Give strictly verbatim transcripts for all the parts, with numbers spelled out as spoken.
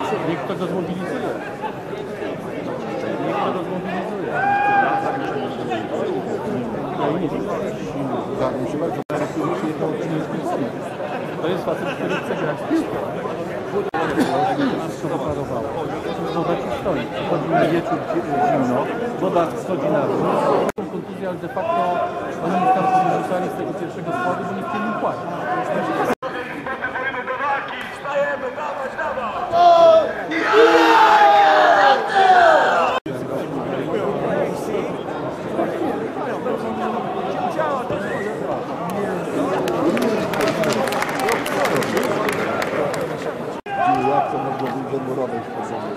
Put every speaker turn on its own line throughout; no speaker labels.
Niech kto go zmobilizuje. Niech kto go zmobilizuje. To jest facet, który chce grać w piłkę. To wyparowało. Woda ci stoi. Chodzi mi wieczór zimno. Woda schodzi na dół. Kontuzja, ale de facto oni tam powyrzucali z tego pierwszego składu, bo nie chcieli im płacić. Wstajemy, dawać, dawać!
Jak to mogło być wymurowej w poziomie?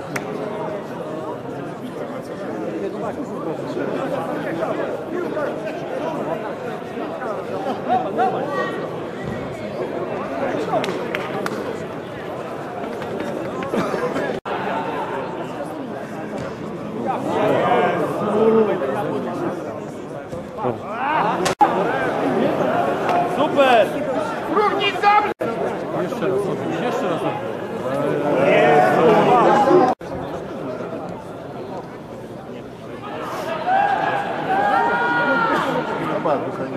Super! Jeszcze raz, jeszcze raz.
Bardzo fajnie.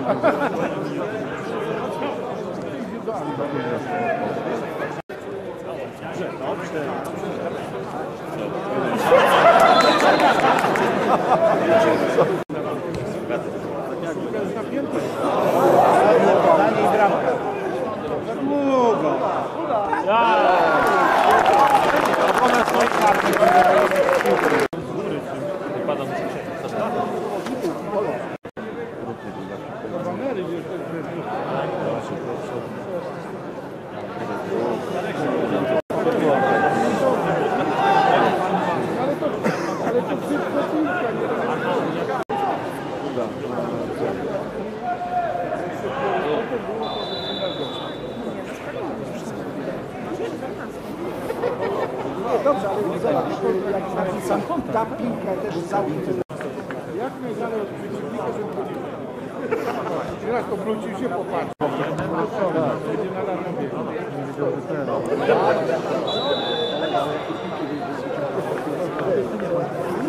Dobrze, ale zobacz, jak napisam, ta piłka też całkiem.
Jak najdalej od przeciwnika, żeby chodził. Teraz to wrócił się, popatrz. Będzie na darmo biegł.